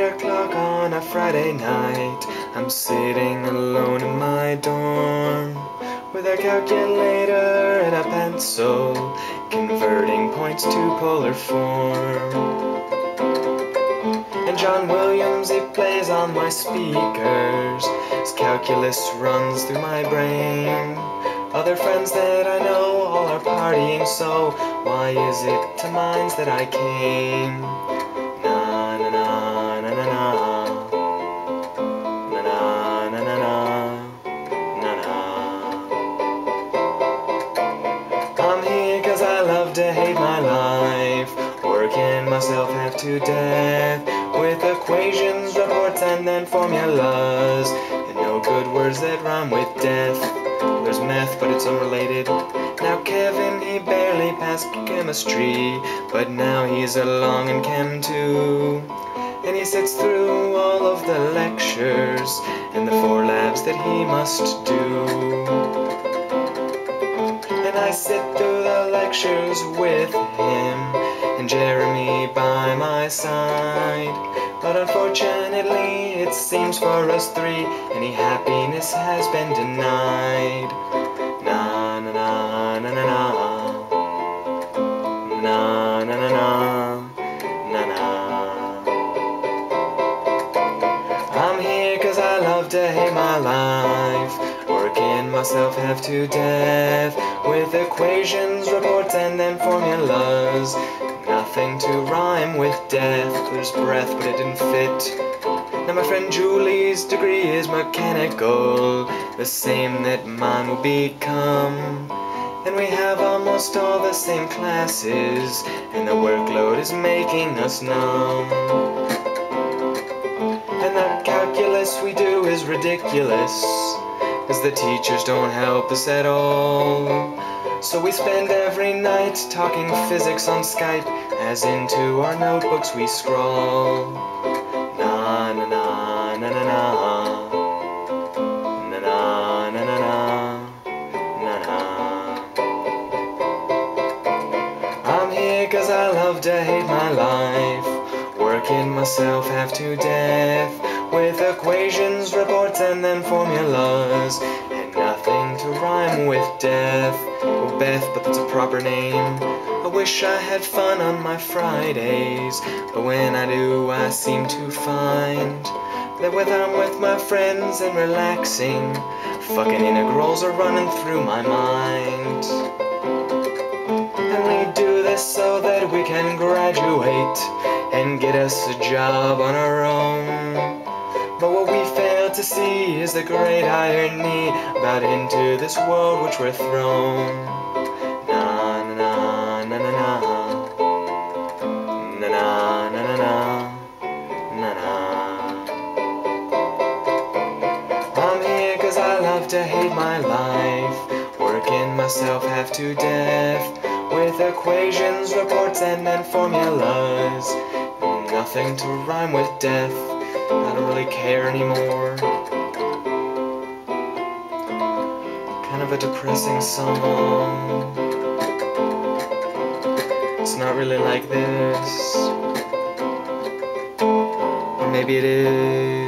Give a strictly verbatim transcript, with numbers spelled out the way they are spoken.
o'clock on a Friday night. I'm sitting alone in my dorm with a calculator and a pencil, converting points to polar form. And John Williams, he plays on my speakers as calculus runs through my brain. Other friends that I know all are partying, so why is it to minds that I came? Na na na na na na na na na na na na. I'm here cause I love to hate my life, working myself half to death with equations, reports, and then formulas, and no good words that rhyme with death. There's meth, but it's unrelated. Now Kevin, he barely passed chemistry, but now he's along in Chem two. And he sits through all of the lectures and the four labs that he must do. And I sit through the lectures with him and Jeremy by my side. But unfortunately, it seems for us three, any happiness has been denied. Na na na na na na na na na na na na. I'm here cause I love to hate my life, working myself half to death with equations, reports, and then formulas. Nothing to rhyme with death. There's breath, but it didn't fit. Now my friend Julie's degree is mechanical, the same that mine will become. And we have almost all the same classes, and the workload is making us numb. And that calculus we do is ridiculous, cause the teachers don't help us at all. So we spend every night talking physics on Skype, as into our notebooks we scroll. Na na na na na na na na na na na na. I'm here cause I love to hate my life, working myself half to death with equations, reports, and then formulas, and nothing to rhyme with death. Oh, Beth, but that's a proper name. I wish I had fun on my Fridays, but when I do, I seem to find that when I'm with my friends and relaxing, fucking integrals are running through my mind. And we do this so that we can graduate and get us a job on our own. But what we fail to see is the great irony about into this world which we're thrown. Na na na na na na na na na na na na. I'm here cause I love to hate my life, working myself half to death with equations, reports, and then formulas. Nothing to rhyme with death. I don't really care anymore. Kind of a depressing song. It's not really like this. Or maybe it is.